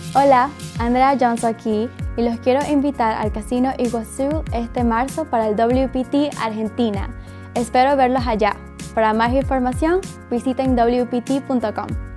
Hola, Andrea Johnson aquí y los quiero invitar al Casino Iguazú este marzo para el WPT Argentina. Espero verlos allá. Para más información, visiten wpt.com.